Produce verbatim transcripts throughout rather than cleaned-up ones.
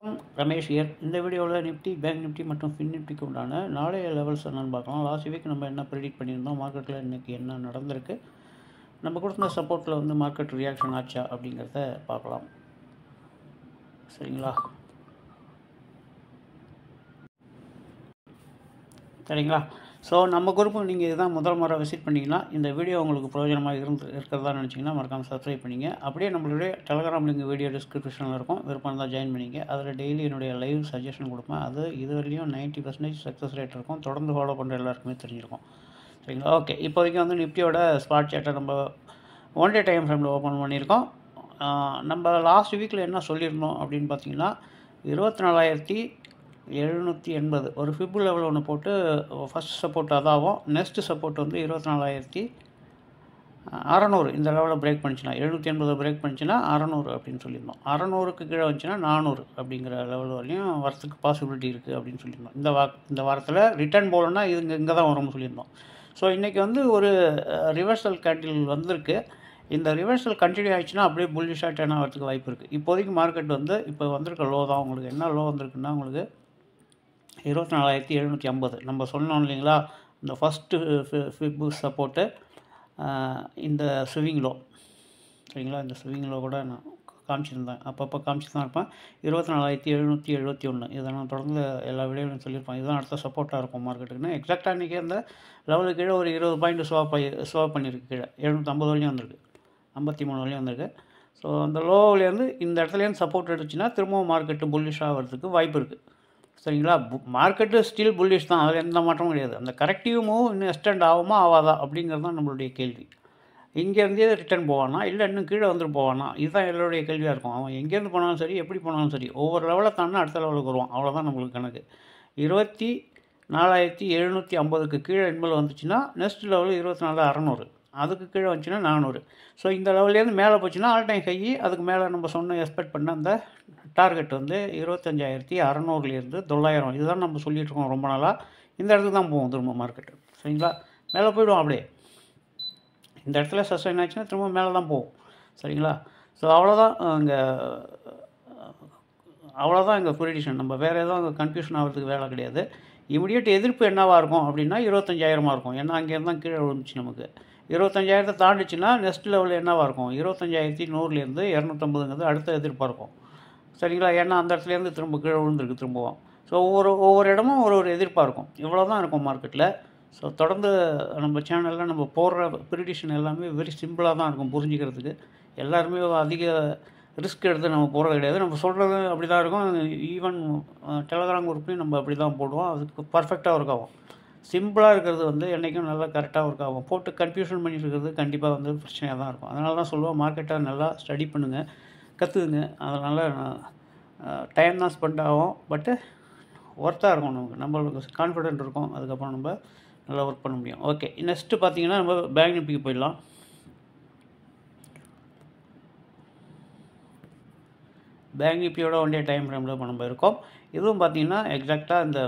Ramesh here. இந்த வீடியோவில் Nifty, bank Nifty மற்றும் ஃபின் நிஃப்டிக்கு உண்டான நாளைய லெவல்ஸ் என்னென்னு பார்க்கலாம். லாஸ்ட் வீக் நம்ம என்ன ப்ரெடிக்ட் பண்ணியிருந்தோம், மார்க்கெட்டில் இன்றைக்கி என்ன நடந்திருக்கு, நம்ம கொடுத்த சப்போர்ட்டில் வந்து மார்க்கெட் ரியாக்ஷன் ஆச்சா அப்படிங்கிறத பார்க்கலாம். சரிங்களா சரிங்களா ஸோ நம்ம குரூப்பு நீங்கள் இதுதான் முதல் முறை விசிட் பண்ணிங்கன்னா, இந்த வீடியோ உங்களுக்கு பிரயோஜனமாக இருந்து இருக்கிறதா நினச்சிங்கன்னா மறக்காமல் சப்ஸ்கிரைப் பண்ணிங்க. அப்படியே நம்மளுடைய டெலகிராம் லிங்க் வீடியோ டிஸ்கிரிப்ஷனில் இருக்கும், விருப்பம் தான் ஜாயின் பண்ணிங்க. அதில் டெய்லி என்னுடைய லைவ் சஜஷன் கொடுப்பேன். அது இது வரையும் நைன்ட்டி பர்சன்டேஜ் சக்ஸஸ் ரேட் இருக்கும். தொடர்ந்து ஃபாலோ பண்ணுற எல்லாருக்குமே தெரிஞ்சிருக்கும். சரிங்களா ஓகே. இப்போதைக்கு வந்து நிஃப்டியோட ஸ்பாட் சார்ட்டை நம்ம ஒன் டே டைம் ஃப்ரேமில் ஓப்பன் பண்ணியிருக்கோம். நம்ம லாஸ்ட் வீக்கில் என்ன சொல்லியிருந்தோம் அப்படின்னு பார்த்தீங்கன்னா, இருபத்தி நாலாயிரத்தி எழுநூற்றி எண்பது ஒரு ஃபிப் லெவல் ஒன்று போட்டு ஃபஸ்ட் சப்போர்ட் அதாகும். நெக்ஸ்ட் சப்போர்ட் வந்து இருபத்தி நாலாயிரத்தி அறநூறு இந்த லெவலில் பிரேக் பண்ணிச்சுன்னா, எழுநூற்றி எண்பது பிரேக் பண்ணிச்சுன்னா அறநூறு அப்படின்னு சொல்லியிருந்தோம். அறநூறுக்கு கீழே வந்துச்சுன்னா நானூறு அப்படிங்கிற லெவல் வரையும் வரத்துக்கு பாசிபிலிட்டி இருக்குது அப்படின்னு சொல்லியிருந்தோம். இந்த வா இந்த வாரத்தில் ரிட்டர்ன் போகலன்னா இது இங்கே இங்கே தான் வரும்னு சொல்லியிருந்தோம். ஸோ இன்றைக்கி வந்து ஒரு ரிவர்சல் கேண்டில் வந்திருக்கு. இந்த ரிவர்சல் கண்டினியூ ஆகிடுச்சுன்னா அப்படியே புல்லிஷாக டர்ன் ஆகிறதுக்கு வாய்ப்பு இருக்குது. இப்போதைக்கு மார்க்கெட் வந்து இப்போ வந்திருக்க லோ தான். உங்களுக்கு என்ன லோ வந்திருக்குன்னா, உங்களுக்கு இருபத்தி நாலாயிரத்தி எழுநூற்றி ஐம்பது நம்ம சொன்னோம் இல்லைங்களா. இந்த ஃபஸ்ட்டு ஃபிப்பு சப்போர்ட்டு இந்த ஸ்விங் லோ. சரிங்களா, இந்த ஸ்விங் லோ கூட நான் காமிச்சிருந்தேன், அப்பப்போ காமிச்சு தான் இருப்பேன். இருபத்தி நாலாயிரத்தி எழுநூற்றி எழுபத்தி ஒன்று இதை நான் தொடர்ந்து எல்லா வீடியோவிலும் சொல்லியிருப்பேன். இதுதான் அடுத்த சப்போர்ட்டாக இருக்கும் மார்க்கெட்டுக்குன்னு. எக்ஸாக்டாக இன்றைக்கி அந்த லெவலுக்கு கீழே ஒரு இருபது பாயிண்ட் ஸ்வாப் ஆகி ஸ்வாப் பண்ணியிருக்கு. கீழே எழுநூற்றி ஐம்பது வரையும் வந்திருக்கு, ஐம்பத்தி மூணு வரையும் வந்திருக்கு. ஸோ அந்த லோவிலேருந்து இந்த இடத்துலேருந்து சப்போர்ட் எடுத்துச்சுன்னா திரும்பவும் மார்க்கெட்டு புல்லிஷ் ஆகிறதுக்கு வாய்ப்பு இருக்குது. சரிங்களா, மார்க்கெட்டு ஸ்டில் புல்லிஷ் தான், அதில் எந்த மாற்றமும் கிடையாது. அந்த கரெக்டிவ் மூவ் இன்னும் எக்ஸ்டெண்ட் ஆகுமா ஆகாதா அப்படிங்கிறது தான் நம்மளுடைய கேள்வி. இங்கேருந்தே ரிட்டர்ன் போவானா இல்லை இன்னும் கீழே வந்துட்டு போவானா, இதுதான் எல்லோருடைய கேள்வியாக இருக்கும். அவன் எங்கேருந்து போனாலும் சரி, எப்படி போனாலும் சரி, ஒவ்வொரு லெவலில் தானே அடுத்த லெவலுக்கு வருவான். அவ்வளோதான் நம்மளுக்கு கணக்கு. இருபத்தி நாலாயிரத்தி எழுநூற்றி ஐம்பதுக்கு கீழே இன்மல் வந்துச்சுன்னா நெக்ஸ்ட் லெவலு இருபத்தி நாலு அறநூறு, அதுக்கு கீழே வந்துச்சுன்னா நானூறு. ஸோ இந்த லெவல்லேருந்து மேலே போச்சுன்னா ஆல் டைம் ஹை. அதுக்கு மேலே நம்ம சொன்ன எக்ஸ்பெக்ட் பண்ண அந்த டார்கெட் வந்து இருபத்தஞ்சாயிரத்தி அறநூறுலேருந்து தொள்ளாயிரம். இதுதான் நம்ம சொல்லிகிட்டு இருக்கோம் ரொம்ப நாளாக. இந்த இடத்துக்கு தான் போகும் திரும்ப மார்க்கெட்டு. சரிங்களா, மேலே போய்டும் அப்படியே. இந்த இடத்துல சஸ்டைன் ஆச்சுன்னா திரும்ப மேலே தான் போகும். சரிங்களா, ஸோ அவ்வளோதான் அங்கே அவ்வளோதான் எங்கள் ப்ரெடிக்ஷன். நம்ம வேறு எதுவும் அங்கே கன்ஃபியூஷன் ஆகிறதுக்கு வேலை கிடையாது. இமிடியேட் எதிர்ப்பு என்னவாக இருக்கும் அப்படின்னா இருபத்தஞ்சாயிரமாக இருக்கும். ஏன்னா அங்கேருந்து தான் கீழே விழுந்துச்சு. நமக்கு இருபத்தஞ்சாயிரத்தை தாண்டிச்சுன்னா நெக்ஸ்ட் லெவலில் என்னவாக இருக்கும், இருபத்தஞ்சாயிரத்தி நூறுலேருந்து இரநூத்தம்பதுங்கிறது அடுத்த எதிர்ப்பாக இருக்கும். சரிங்களா, ஏன்னா அந்த இடத்துலேருந்து திரும்ப கீழே விழுந்துருக்கு திரும்பவும். ஸோ ஒவ்வொரு ஒவ்வொரு இடமும் ஒரு ஒரு எதிர்ப்பாக இருக்கும். இவ்வளோ தான் இருக்கும் மார்க்கெட்டில். ஸோ தொடர்ந்து நம்ம சேனலில் நம்ம போடுற ப்ரெடிக்ஷன் எல்லாமே வெரி சிம்பிளாக தான் இருக்கும் புரிஞ்சிக்கிறதுக்கு. எல்லாருமே அதிக ரிஸ்க் எடுத்து நம்ம போடுறது கிடையாது. நம்ம சொல்கிறது அப்படி தான் இருக்கும். ஈவன் டெலகிராம் குரூப்லையும் நம்ம அப்படி தான் போடுவோம். அதுக்கு பர்ஃபெக்டாக ஒர்க் ஆகும். சிம்பிளாக இருக்கிறது வந்து என்றைக்கும் நல்லா கரெக்டாக ஒர்க் ஆகும். போட்டு கன்ஃபியூஷன் பண்ணிட்டு இருக்கிறது கண்டிப்பாக வந்து பிரச்சனையாக தான் இருக்கும். அதனால தான் சொல்லுவோம், மார்க்கெட்டை நல்லா ஸ்டடி பண்ணுங்கள், கற்றுக்குங்க. அதனால் டைம் தான் ஸ்பெண்ட் ஆகும், பட்டு ஒர்த்தாக இருக்கும். நமக்கு நம்மளுக்கு கான்ஃபிடென்ட் இருக்கும். அதுக்கப்புறம் நம்ம நல்லா ஒர்க் பண்ண முடியும். ஓகே, நெக்ஸ்ட்டு பார்த்தீங்கன்னா நம்ம பேங்க் நிஃப்டிக்கு போயிடலாம். பேங்க் நிஃப்டியோட ஒன் டே டைம் ஃப்ரேமில் இப்போ நம்ம இருக்கோம். இதுவும் பார்த்திங்கன்னா எக்ஸாக்டாக இந்த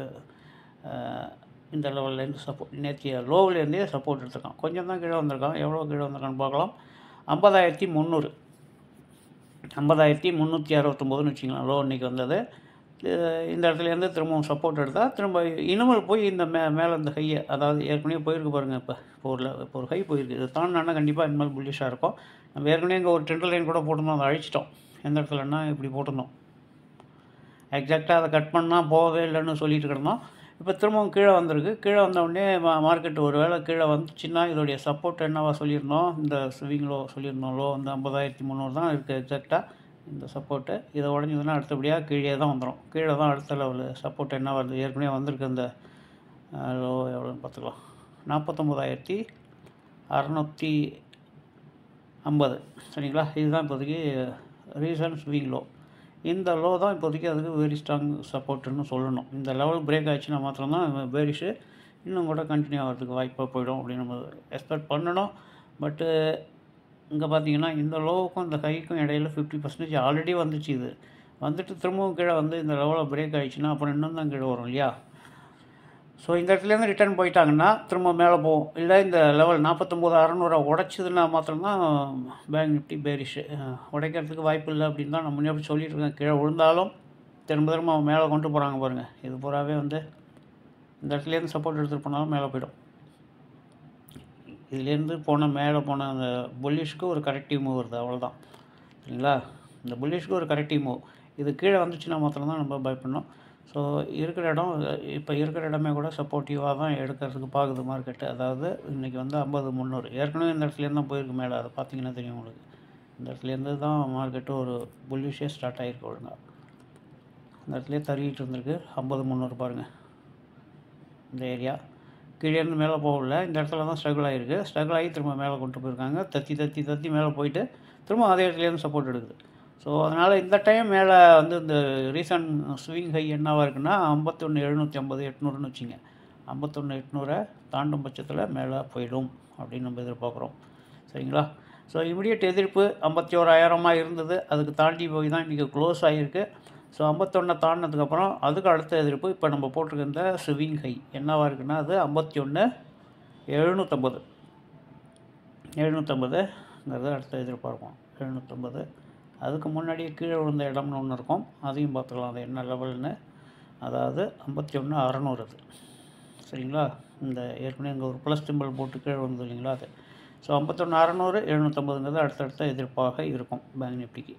இந்த லெவல்லேருந்து சப்போர்ட் நேற்றைய லோவிலேருந்தே சப்போர்ட் எடுத்துருக்கான். கொஞ்சம் தான் கீழே வந்திருக்கான். எவ்வளோ கீழே வந்திருக்கான்னு பார்க்கலாம். ஐம்பதாயிரத்தி முந்நூறு ஐம்பதாயிரத்தி முந்நூற்றி அறுபத்தொம்போதுன்னு வச்சுக்கலாம் லோ இன்றைக்கி வந்தது. இந்த இடத்துலேருந்து திரும்பவும் சப்போர்ட் எடுத்தால் திரும்ப இனிமேல் போய் இந்த மே மேலே இந்த ஹையை, அதாவது ஏற்கனவே போயிருக்கு பாருங்கள். இப்போ இப்போ ஒரு இப்போ ஒரு ஹை போயிருக்கு. இது தாண்டினா கண்டிப்பாக இனிமேல் புல்லிஷாக இருக்கும். நம்ம ஏற்கனவே இங்கே ஒரு ட்ரெண்ட் லைன் கூட போட்டிருந்தோம், அதை அழிச்சிட்டோம். எந்த இடத்துலன்னா இப்படி போட்டிருந்தோம். எக்ஸாக்டாக அதை கட் பண்ணால் போகவே இல்லைன்னு சொல்லிட்டு கிடந்தோம். இப்போ திரும்பவும் கீழே வந்திருக்கு. கீழே வந்தவுடனே மா மார்க்கெட்டு ஒரு வேளை கீழே வந்துச்சுன்னா இதோடைய சப்போர்ட் என்னவா சொல்லியிருந்தோம், இந்த ஸ்விங் லோ சொல்லியிருந்தோம். லோ வந்து ஐம்பதாயிரத்தி முந்நூறு தான் இருக்குது எக்ஸாக்டாக இந்த சப்போர்ட்டு. இதை உடஞ்சதுன்னா அடுத்தபடியாக கீழே தான் வந்துடும். கீழே தான் அடுத்த லெவலு சப்போர்ட் என்ன வருது, ஏற்கனவே வந்திருக்கு. அந்த லோ எவ்வளோன்னு பார்த்துக்கலாம், நாற்பத்தொம்போதாயிரத்தி அறநூற்றி ஐம்பது. சரிங்களா, இதுதான் இப்போதைக்கு ரீசன் ஸ்விங் லோ. இந்த லோ தான் இப்போதைக்கு அதுக்கு வெரி ஸ்ட்ராங் சப்போர்ட்டுன்னு சொல்லணும். இந்த லெவல் பிரேக் ஆகிடுச்சுன்னா மாத்திரம்தான் பேரிஷு இன்னும் கூட கண்டினியூ ஆகிறதுக்கு வாய்ப்பாக போயிடும் அப்படின்னு நம்ம எக்ஸ்பெக்ட் பண்ணணும். பட்டு இங்கே பார்த்தீங்கன்னா இந்த லோவுக்கும் இந்த ஹைக்கும் இடையில ஃபிஃப்டி பர்சன்டேஜ் ஆல்ரெடி வந்துச்சு. இது வந்துட்டு திரும்பவும் கீழே வந்து இந்த லெவலில் பிரேக் ஆகிடுச்சுன்னா அப்புறம் இன்னும் தான் கீழே வரும் இல்லையா. ஸோ இந்த இடத்துலேருந்து ரிட்டர்ன் போயிட்டாங்கன்னா திரும்ப மேலே போகும். இல்லை இந்த லெவல் நாற்பத்தொம்போது அறநூறு உடைச்சிதுன்னா மாத்திரம்தான் பேங்க் நிஃப்டி பேரிஷு. உடைக்கிறதுக்கு வாய்ப்பு இல்லை அப்படின்னு தான் நான் முன்னாடி சொல்லிட்டு இருக்கேன். கீழே விழுந்தாலும் திரும்ப திரும்ப மேலே கொண்டு போகிறாங்க பாருங்கள். இது பூராவே வந்து இந்த இடத்துலேருந்து சப்போர்ட் எடுத்துகிட்டு போனாலும் மேலே போய்டும். இதுலேருந்து போன மேலே போன அந்த புல்லிஷ்க்கு ஒரு கரெக்டிவ் மூவ் வருது, அவ்வளோதான். சரிங்களா? இந்த புல்லிஷ்க்கு ஒரு கரெக்டிவ் மூவ். இது கீழே வந்துச்சுன்னா மாத்திரம் தான் நம்ம பயப்படணும். ஸோ இருக்கிற இடம் இப்போ இருக்கிற இடமே கூட சப்போர்ட்டிவாக தான் எடுக்கிறதுக்கு பார்க்குது மார்க்கெட்டு. அதாவது இன்றைக்கி வந்து ஐம்பது முந்நூறு ஏற்கனவே இந்த இடத்துலேருந்து தான் போயிருக்கு மேலே. அதை பார்த்தீங்கன்னா தெரியும் உங்களுக்கு. இந்த இடத்துலேருந்து தான் மார்க்கெட்டு ஒரு புல்லிஷே ஸ்டார்ட் ஆகிருக்கு ஒழுங்காக. இந்த இடத்துலேயே தருகிட்டு இருந்திருக்கு. ஐம்பது முந்நூறு பாருங்கள் இந்த ஏரியா. கீழேருந்து மேலே போகல, இந்த இடத்துல தான் ஸ்ட்ரகிள் ஆகிருக்கு. ஸ்ட்ரகிள் ஆகி திரும்ப மேலே கொண்டு போயிருக்காங்க. தத்தி தத்தி தத்தி மேலே போயிட்டு திரும்ப அதே இடத்துலேருந்து சப்போர்ட் எடுக்குது. ஸோ அதனால் இந்த டைம் மேலே வந்து இந்த ரீசன்ட் ஸ்விங் ஹை என்னவாக இருக்குன்னா ஐம்பத்தொன்று எழுநூற்றி ஐம்பது எட்நூறுன்னு வச்சுங்க. ஐம்பத்தொன்று எட்நூறை தாண்டும் பட்சத்தில் மேலே போயிடும் அப்படின்னு நம்ம எதிர்பார்க்குறோம். சரிங்களா? ஸோ இமிடியட் எதிர்ப்பு ஐம்பத்தி ஓராயிரமாக இருந்தது. அதுக்கு தாண்டி போய் தான் இன்றைக்கி க்ளோஸ் ஆகிருக்கு. ஸோ ஐம்பத்தொன்னை தாண்டினதுக்கப்புறம் அதுக்கு அடுத்த எதிர்ப்பு இப்போ நம்ம போட்டிருக்க இந்த ஸ்விங் ஹை என்னவாக இருக்குன்னா அது ஐம்பத்தி ஒன்று எழுநூற்றம்பது எழுநூற்றம்பதுங்கிறது அடுத்த எதிர்பார்ப்போம். எழுநூற்றம்பது அதுக்கு முன்னாடியே கீழே விழுந்த இடம்னு ஒன்று இருக்கும், அதையும் பார்த்துக்கலாம் அது என்ன லெவல்னு. அதாவது ஐம்பத்தி ஒன்று அறநூறு அது. சரிங்களா? இந்த ஏற்கனவே இங்கே ஒரு ப்ளஸ் சிம்பிள் போட்டு கீழே விழுந்து இல்லைங்களா அது. ஸோ ஐம்பத்தொன்று அறநூறு எழுநூற்றம்பதுங்கிறது அடுத்தடுத்த எதிர்ப்பாக இருக்கும் பேங்க் நிஃப்டிக்கு.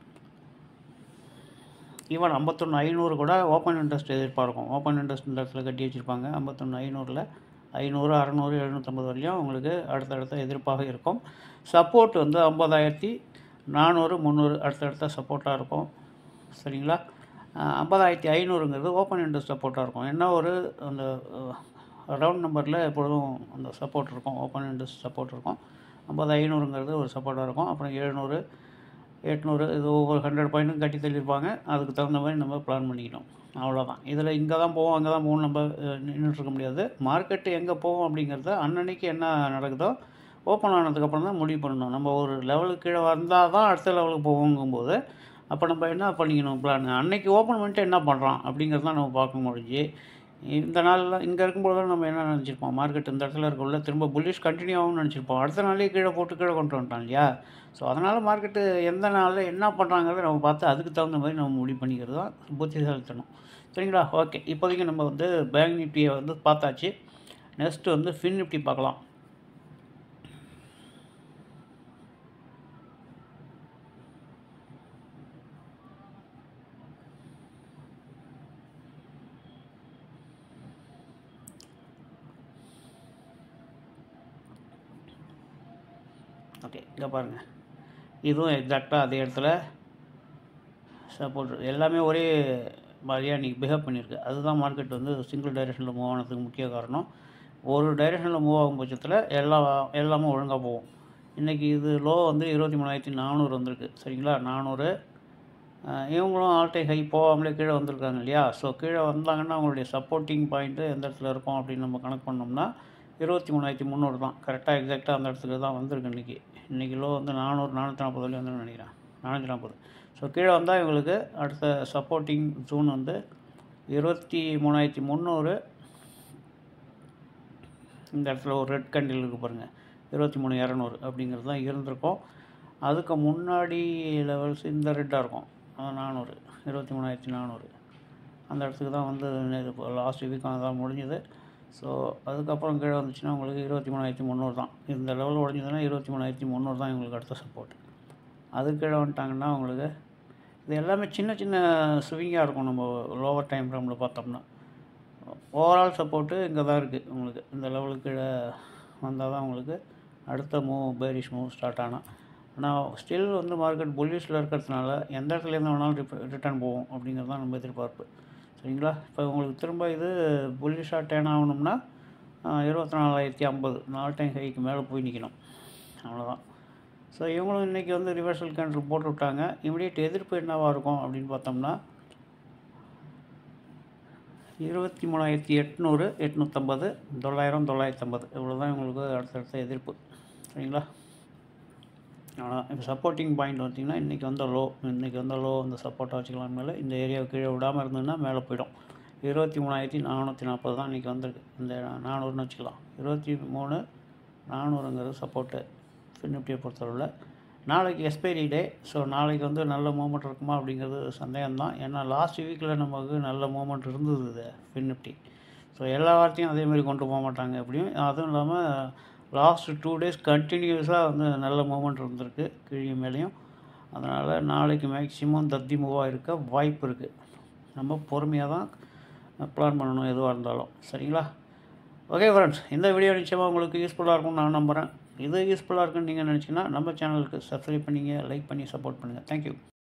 ஈவன் ஐம்பத்தொன்று ஐநூறு கூட ஓப்பன் இன்ட்ரெஸ்ட் எதிர்பார்க்கும். ஓப்பன் இன்ட்ரெஸ்ட் இந்த இடத்துல கட்டி வச்சுருப்பாங்க. ஐம்பத்தொன்று ஐநூறில் ஐநூறு அறநூறு எழுநூற்றம்பது வரையும் உங்களுக்கு அடுத்தடுத்த எதிர்ப்பாக இருக்கும். சப்போர்ட் வந்து ஐம்பதாயிரத்தி நானூறு முந்நூறு அடுத்தடுத்த சப்போர்ட்டாக இருக்கும். சரிங்களா? ஐம்பதாயிரத்தி ஐநூறுங்கிறது ஓப்பன் இன்ட்ரெஸ்ட் சப்போர்ட்டாக இருக்கும். என்ன ஒரு அந்த ரவுண்ட் நம்பரில் எப்பொழுதும் அந்த சப்போர்ட் இருக்கும், ஓப்பன் இன்ட்ரெஸ்ட் சப்போர்ட் இருக்கும். ஐம்பது ஐநூறுங்கிறது ஒரு சப்போர்ட்டாக இருக்கும். அப்புறம் எழுநூறு எட்நூறு இது ஒவ்வொரு ஹண்ட்ரட் பாயிண்ட்டும் கட்டி தள்ளியிருப்பாங்க. அதுக்கு தகுந்த மாதிரி நம்ம பிளான் பண்ணிக்கணும். அவ்வளோதான். இதில் இங்கே தான் போவோம் அங்கே தான் போவோம் நம்ம நின்றுட்டுருக்க முடியாது. மார்க்கெட்டு எங்கே போவோம் அப்படிங்கிறத அன்னன்னைக்கு என்ன நடக்குதோ ஓப்பன் ஆனதுக்கப்புறம் தான் முடிவு பண்ணணும். நம்ம ஒரு லெவலுக்கு கீழே வந்தால் தான் அடுத்த லெவலுக்கு போவோங்கும்போது அப்போ நம்ம என்ன பண்ணிக்கணும் பிளான். அன்றைக்கி ஓப்பன் பண்ணிட்டு என்ன பண்ணுறான் அப்படிங்கிறது தான் நம்ம பார்க்க முடிஞ்சு. இந்த நாளில் இங்கே இருக்கும்போது தான் நம்ம என்ன நினச்சிருப்போம், மார்க்கெட் இந்த இடத்துல இருக்கக்குள்ள திரும்ப புல்லிஷ் கண்டினியூ ஆகும்னு நினச்சிருப்போம். அடுத்த நாளே கீழே போட்டு கீழே கொண்டு வந்துட்டான் இல்லையா? ஸோ அதனால் மார்க்கெட்டு எந்த நாளில் என்ன பண்ணுறாங்கிறத நம்ம பார்த்து அதுக்கு தகுந்த மாதிரி நம்ம முடிவு பண்ணிக்கிறது தான் புத்திசாலித்தனம். சரிங்களா? ஓகே, இப்போதைக்கு நம்ம வந்து பேங்க் நிஃப்டியை வந்து பார்த்தாச்சு. நெக்ஸ்ட்டு வந்து ஃபின் நிஃப்டி பார்க்கலாம். ஓகே, இங்கே பாருங்கள். இதுவும் எக்ஸாக்டாக அதே இடத்துல சப்போர்ட் எல்லாமே ஒரே மாதிரியாக இன்றைக்கி பிஹேவ் பண்ணியிருக்கு. அதுதான் மார்க்கெட் வந்து சிங்கிள் டைரெக்ஷனில் மூவ் ஆனதுக்கு முக்கிய காரணம். ஒரு டைரெக்ஷனில் மூவ் ஆகும் பட்சத்தில் எல்லா எல்லாமே ஒழுங்காக போகும். இன்றைக்கி இது லோ வந்து இருபத்தி மூணாயிரத்தி நானூறு வந்திருக்கு. சரிங்களா? நானூறு இவங்களும் ஆல்டை ஹை போகாமலே கீழே வந்திருக்காங்க இல்லையா? ஸோ கீழே வந்தாங்கன்னா அவங்களுடைய சப்போர்ட்டிங் பாயிண்ட்டு எந்த இடத்துல இருக்கும் அப்படின்னு நம்ம கணக்கு பண்ணோம்னா இருபத்தி மூணாயிரத்தி முந்நூறு தான். கரெக்டாக எக்ஸாக்டாக அந்த இடத்துக்கு தான் வந்திருக்கு இன்றைக்கி. இன்றைக்கி லோ வந்து நானூறு நானூற்றி நாற்பது வரையும் வந்து நினைக்கிறேன். நானூற்றி நாற்பது. ஸோ கீழே வந்தால் இவங்களுக்கு அடுத்த சப்போர்ட்டிங் ஜூன் வந்து இருபத்தி மூணாயிரத்தி முந்நூறு. இந்த இடத்துல ஒரு ரெட் கண்டில் இருக்குது பாருங்கள், இருபத்தி மூணு இரநூறு அப்படிங்கிறது தான் இருந்திருக்கும். அதுக்கு முன்னாடி லெவல்ஸ் இந்த ரெட்டாக இருக்கும், நானூறு இருபத்தி மூணாயிரத்தி நானூறு அந்த இடத்துக்கு தான் வந்து லாஸ்ட் வீக்காக தான் முடிஞ்சுது. ஸோ அதுக்கப்புறம் கீழே வந்துச்சுன்னா உங்களுக்கு இருபத்தி மூணாயிரத்தி முந்நூறு தான். இந்த லெவல் உடஞ்சதுன்னா இருபத்தி மூணாயிரத்தி முந்நூறு தான் இவங்களுக்கு அடுத்த சப்போர்ட். அது கீழே வந்துட்டாங்கன்னா உங்களுக்கு இது எல்லாமே சின்ன சின்ன ஸ்விங்காக இருக்கும். நம்ம லோவர் டைம் ஃப்ரேமில் பார்த்தோம்னா ஓவரால் சப்போர்ட்டு இங்கே தான் இருக்குது. உங்களுக்கு இந்த லெவலுக்கு கீழே வந்தால் தான் உங்களுக்கு அடுத்த மூவ் பேரிஷ் மூவ் ஸ்டார்ட் ஆனால். ஆனால் ஸ்டில் வந்து மார்க்கெட் புல்லிஷில் இருக்கிறதுனால எந்த இடத்துலேருந்து வேணாலும் ரிப் ரிட்டர்ன் போகும் அப்படிங்கிறது தான் நம்ம எதிர்பார்ப்பு. சரிங்களா? இப்போ உங்களுக்கு திரும்ப இது புல்லிஷாக டேர்ன் ஆகணும்னா இருபத்தி நாலாயிரத்தி ஐம்பது நாலு டைம் ஹைக்கு மேலே போய் நிற்கணும். அவ்வளோதான். ஸோ இவங்களும் இன்றைக்கி வந்து ரிவர்சல் கேண்டில் போட்டு விட்டாங்க. இமிடியேட் எதிர்ப்பு என்னவாக இருக்கும் அப்படின்னு பார்த்தோம்னா இருபத்தி மூணாயிரத்தி எட்நூறு எட்நூற்றம்பது தொள்ளாயிரம் தொள்ளாயிரத்தி ஐம்பது இவ்வளோ தான் இவங்களுக்கு அடுத்தடுத்த எதிர்ப்பு. சரிங்களா? ஆனால் இப்போ சப்போர்ட்டிங் பாயிண்ட் பார்த்திங்கன்னா இன்றைக்கி வந்த லோ இன்றைக்கி வந்த லோ வந்து சப்போர்ட்டாக வச்சுக்கலாம். மேலே இந்த ஏரியாவை கீழே விடாமல் இருந்ததுன்னா மேலே போய்டும். இருபத்தி மூணாயிரத்தி நானூற்றி நாற்பது தான் இன்றைக்கி வந்திருக்கு. இந்த நானூறுன்னு வச்சுக்கலாம். இருபத்தி மூணு நானூறுங்கிறது சப்போர்ட்டு ஃபின் நிஃப்டியை பொறுத்தளவில். நாளைக்கு எக்ஸ்பைரி டே. ஸோ நாளைக்கு வந்து நல்ல மூமெண்ட் இருக்குமா அப்படிங்கிறது சந்தேகம்தான். ஏன்னா லாஸ்ட் வீக்கில் நமக்கு நல்ல மூமெண்ட் இருந்தது இது ஃபின் நிஃப்டி. ஸோ எல்லா வாரத்தையும் அதேமாதிரி கொண்டு போக மாட்டாங்க எப்படியும். அதுவும் இல்லாமல் லாஸ்ட் டூ டேஸ் கண்டினியூஸாக வந்து நல்ல மூமெண்ட் இருந்திருக்கு கீழே மேலேயும். அதனால் நாளைக்கு மேக்ஸிமம் தத்தி மூவாக இருக்க வாய்ப்பு இருக்குது. நம்ம பொறுமையாக தான் பிளான் பண்ணணும் எதுவாக இருந்தாலும். சரிங்களா? ஓகே ஃப்ரெண்ட்ஸ், இந்த வீடியோ நிச்சயமாக உங்களுக்கு யூஸ்ஃபுல்லாக இருக்கும்னு நான் நம்புகிறேன். இது யூஸ்ஃபுல்லாக இருக்குன்னு நீங்கள் நினச்சிங்கன்னா நம்ம சேனலுக்கு சப்ஸ்கிரைப் பண்ணிங்க, லைக் பண்ணி சப்போர்ட் பண்ணுங்கள். தேங்க்யூ.